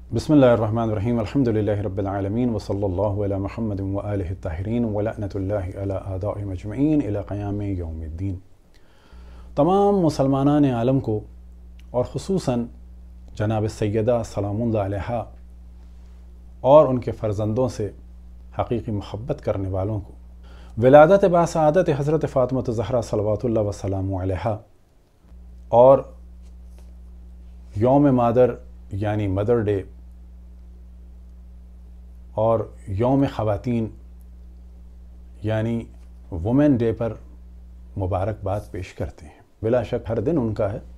बिस्मिल्लाहिर्रहमानिर्रहीम अल्हम्दुलिल्लाहि रब्बिल आलमीन व सल्लल्लाहु अला मुहम्मदिन व आलिहि ताहिरीन व लअनतुल्लाहि अला आदाइहिम अजमईन इला क़याम यौमिद्दीन। तमाम मुसलमानान आलम को और ख़ुसूसन जनाब सैयदा सलामुल्लाह अलैहा और उनके फ़र्ज़ंदों से हक़ीक़ी मोहब्बत करने वालों को विलादत बासआदत हज़रत फ़ातिमा ज़हरा सलवातुल्लाह व सलामु अलैहा और यौम मादर यानी मदर डे और यौम ख़वातीन यानी वुमेन डे पर मुबारकबाद पेश करते हैं। बिला शक हर दिन उनका है,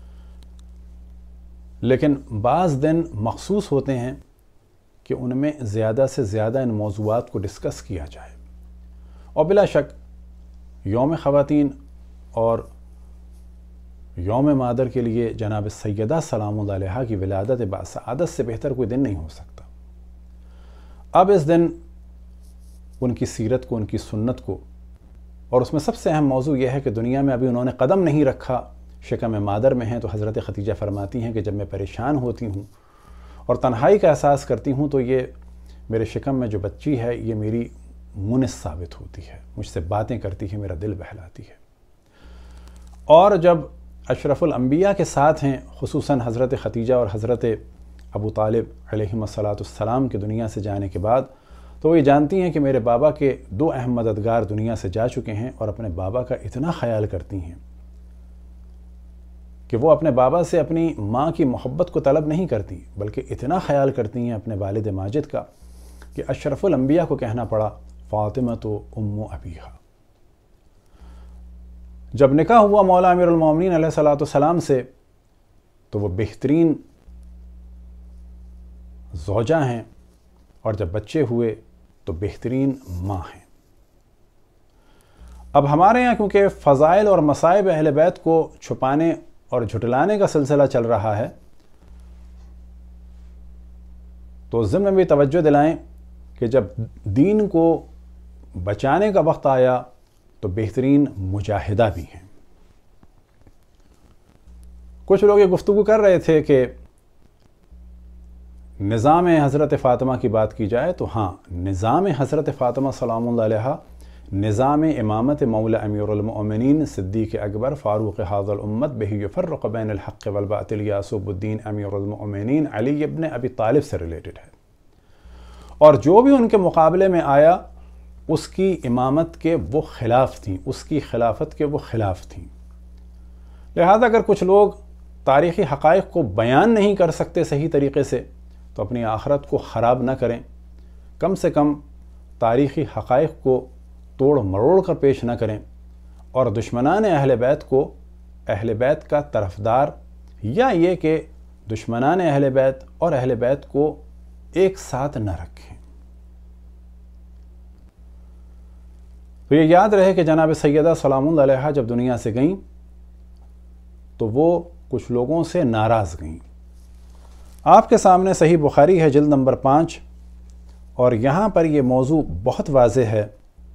लेकिन बाज़ दिन मखसूस होते हैं कि उनमें ज़्यादा से ज़्यादा इन मौज़ूआत को डिस्कस किया जाए। और बिला शक यौम ख़वातीन और यौम मादर के लिए जनाब सैयदा सलामुल्लाह अलैहा की विलादत बासआदत से बेहतर कोई दिन नहीं हो सकता। अब इस दिन उनकी सीरत को, उनकी सुन्नत को, और उसमें सबसे अहम मौजू यह है कि दुनिया में अभी उन्होंने कदम नहीं रखा, शिकम मादर में हैं। तो हज़रत खदीजा फरमाती हैं कि जब मैं परेशान होती हूँ और तन्हाई का एहसास करती हूँ तो ये मेरे शिकम में जो बच्ची है ये मेरी मुनिस साबित होती है, मुझसे बातें करती है, मेरा दिल बहलाती है। और जब अशरफुल अंबिया के साथ हैं, खुसूसन हज़रत खदीजा और हज़रत अबू तालिब अलैहिस्सलाम के दुनिया से जाने के बाद, तो वो ये जानती हैं कि मेरे बाबा के दो अहम मददगार दुनिया से जा चुके हैं और अपने बाबा का इतना ख्याल करती हैं कि वो अपने बाबा से अपनी माँ की मोहब्बत को तलब नहीं करती, बल्कि इतना ख्याल करती हैं अपने वालिद माजिद का कि अशरफुल अंबिया को कहना पड़ा फ़ातिमा तो उम्मु अबीहा। जब निकाह हुआ मौला अमीरुल मोमिनीन अलैहिस्सलाम से, तो वो बेहतरीन ज़ौजा हैं, और जब बच्चे हुए तो बेहतरीन माँ हैं। अब हमारे यहाँ क्योंकि फ़ज़ाइल और मसाइब अहले बैत को छुपाने और झुटलाने का सिलसिला चल रहा है, तो ज़िम्न में भी तवज्जो दिलाएं कि जब दीन को बचाने का वक्त आया तो बेहतरीन मुजाहिदा भी हैं। कुछ लोग ये गुफ्तगू कर रहे थे कि निज़ाम हज़रत फ़ातिमा की बात की जाए तो हाँ, निज़ाम हज़रत फ़ातिमा सलामुल्लाह अलैहा निज़ाम इमामत मौला अमीरुल मोमिनीन सिद्दीक़ अकबर फ़ारूक़ हाज़िल उम्मत बिही युफ़र्रिक़ु बैनल हक़्क़ि वल बातिल यासूबुद्दीन अमीरुल मोमिनीन अली इब्न अबी तालिब से रिलेटेड है। और जो भी उनके मुकाबले में आया उसकी इमामत के वो ख़िलाफ़ थी, उसकी खिलाफत के वो ख़िलाफ़ थी। लिहाजा अगर कुछ लोग तारीख़ी हक़ाइक़ को बयान नहीं कर सकते सही तरीक़े से, तो अपनी आखरत को ख़राब न करें। कम से कम तारीख़ी हक़ाइक़ को तोड़ मरोड़ कर पेश न करें, और दुश्मनान अहले बैत को अहले बैत का तरफदार, या ये कि दुश्मनान अहले बैत और अहले बैत को एक साथ न रखें। तो ये याद रहे कि जनाब सैयदा सलामुल्लाह अलैहा जब दुनिया से गईं तो वो कुछ लोगों से नाराज़ गईं। आपके सामने सही बुखारी है जिल्द नंबर 5, और यहाँ पर ये मौजू बहुत वाज़ेह है।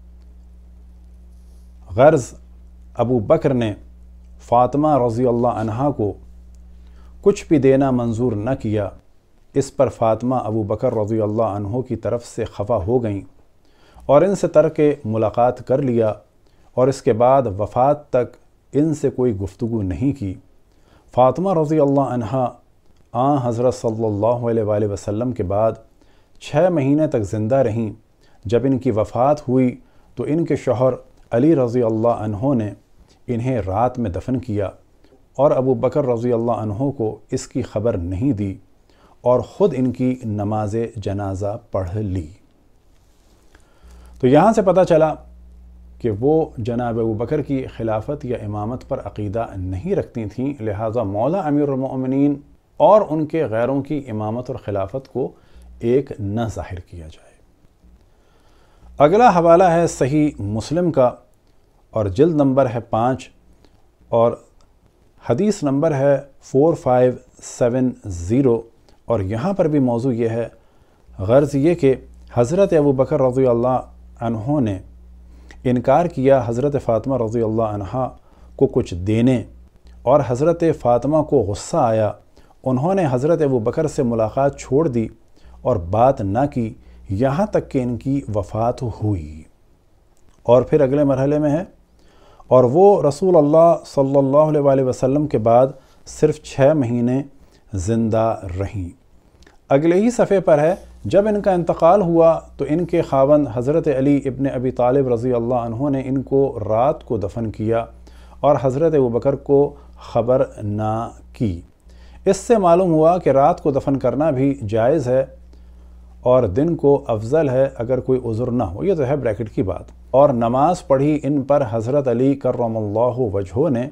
गर्ज़ अबू बकर ने फ़ातिमा रज़ियल्लाहु अन्हा को कुछ भी देना मंजूर न किया। इस पर फ़ातिमा अबू बकर रज़ियल्लाहु अन्हु की तरफ से खफा हो गईं और इनसे तर्क मुलाकात कर लिया, और इसके बाद वफ़ात तक इनसे कोई गुफ्तगू नहीं की। फ़ातिमा रज़ियल्लाहु अन्हा हज़रत सल्लल्लाहु अलैहि वसल्लम के बाद 6 महीने तक ज़िंदा रहीं। जब इनकी वफ़ात हुई तो इनके शौहर अली रज़ियल्लाहु अन्हु ने इन्हें रात में दफन किया, और अबू बकर रज़ियल्लाहु अन्हु को इसकी ख़बर नहीं दी और ख़ुद इनकी नमाज जनाजा पढ़ ली। तो यहाँ से पता चला कि वो जनाब अबू बकर की खिलाफत या इमामत पर अक़ीदा नहीं रखती थीं। लिहाजा मौला अमीरुल मोमिनीन और उनके गैरों की इमामत और खिलाफत को एक न ज़ाहिर किया जाए। अगला हवाला है सही मुस्लिम का, और जिल्द नंबर है 5, और हदीस नंबर है 4570, और यहाँ पर भी मौजू ये है, गर्ज़ ये कि हज़रत अबू बकर रज़ियल्लाहु अन्हु ने इनकार किया हज़रत फ़ातिमा रज़ियल्लाहु अन्हा को कुछ देने, और हज़रत फ़ातिमा को गुस्सा आया انہوں نے حضرت ابو بکر سے ملاقات چھوڑ دی اور بات نہ کی یہاں تک کہ ان کی وفات ہوئی۔ اور پھر اگلے مرحلے میں ہے، اور وہ رسول اللہ صلی اللہ علیہ وآلہ وسلم کے بعد صرف 6 مہینے زندہ رہیں۔ اگلے ہی صفحے پر ہے، جب ان کا انتقال ہوا تو ان کے خاوند حضرت علی ابن ابی طالب رضی اللہ عنہ نے ان کو رات کو دفن کیا اور حضرت ابوبکر کو خبر نہ کی۔ اس سے معلوم ہوا کہ رات کو دفن کرنا بھی جائز ہے اور دن کو افضل ہے اگر کوئی عذر نہ ہو، یہ تو ہے بریکٹ کی بات۔ اور نماز پڑھی ان پر حضرت علی کرم اللہ وجہہ نے۔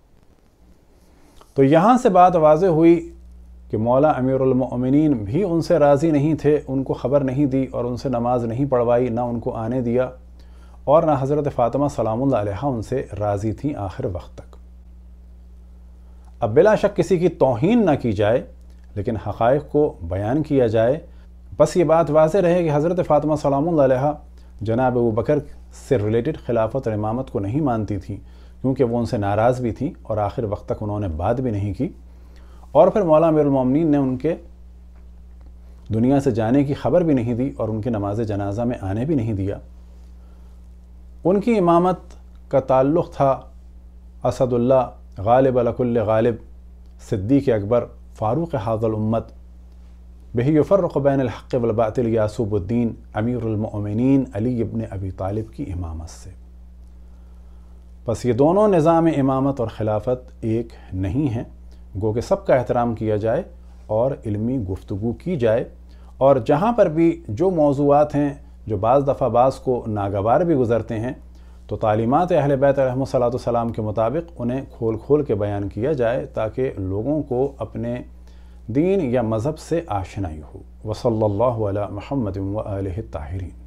تو یہاں سے بات واضح ہوئی کہ مولا امیر المؤمنین بھی ان سے راضی نہیں تھے، ان کو خبر نہیں دی اور ان سے نماز نہیں پڑھوائی، نہ ان کو آنے دیا، اور نہ حضرت فاطمہ سلام اللہ علیہا ان سے راضی تھیں آخر وقت تک۔ اب بلا شک کسی کی توہین نہ کی جائے لیکن حقائق کو بیان کیا جائے۔ بس یہ بات واضح رہے کہ حضرت فاطمہ سلام اللہ علیہا جناب ابو بکر سے ریلیٹڈ خلافت اور امامت کو نہیں مانتی تھیں، کیونکہ وہ ان سے ناراض بھی تھیں اور آخر وقت تک انہوں نے بات بھی نہیں کی۔ اور پھر مولا امیر المومنین نے ان کے دنیا سے جانے کی خبر بھی نہیں دی اور ان کی نماز جنازہ میں آنے بھی نہیں دیا۔ ان کی امامت کا تعلق تھا اسد اللہ غالب لکل غالب صدیق اکبر فاروق حاضر الامت بہ یفرق بین الحق والباطل یاسوب الدین امیر المؤمنین علی ابن ابی طالب کی امامت سے۔ بس یہ دونوں نظام امامت اور خلافت ایک نہیں ہیں، گو کہ سب کا احترام کیا جائے اور علمی گفتگو کی جائے، اور جہاں پر بھی جو موضوعات ہیں جو بعض دفعہ بعض کو ناگوار بھی گزرتے ہیں تو تعلیمات اہل بیت علیہم السلام کے مطابق انہیں کھول کھول کے بیان کیا جائے تاکہ لوگوں کو اپنے دین یا مذہب سے آشنائی ہو۔ وصلی اللہ علی محمد و آلہ الطاہرین۔